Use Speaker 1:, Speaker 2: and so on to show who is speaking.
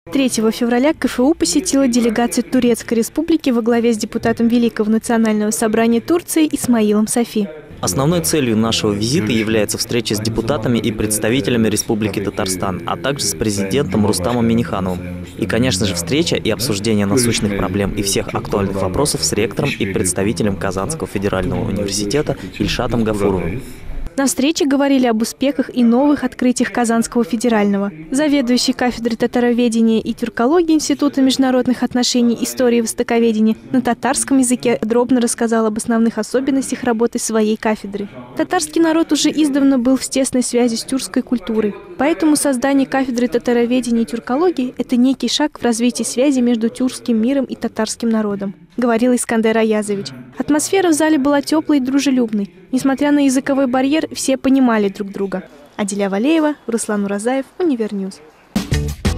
Speaker 1: 3 февраля КФУ посетила делегация Турецкой Республики во главе с депутатом Великого национального собрания Турции Исмаилом Сафи.
Speaker 2: Основной целью нашего визита является встреча с депутатами и представителями Республики Татарстан, а также с президентом Рустамом Миннихановым. И, конечно же, встреча и обсуждение насущных проблем и всех актуальных вопросов с ректором и представителем Казанского федерального университета Ильшатом Гафуровым.
Speaker 1: На встрече говорили об успехах и новых открытиях Казанского федерального. Заведующий кафедрой татароведения и тюркологии Института международных отношений, истории и востоковедения на татарском языке подробно рассказал об основных особенностях работы своей кафедры. Татарский народ уже издавна был в тесной связи с тюркской культурой, поэтому создание кафедры татароведения и тюркологии – это некий шаг в развитии связи между тюркским миром и татарским народом, говорил Искандер Аязович. Атмосфера в зале была теплой и дружелюбной. Несмотря на языковой барьер, все понимали друг друга. Адиля Валеева, Руслан Уразаев, Универньюз.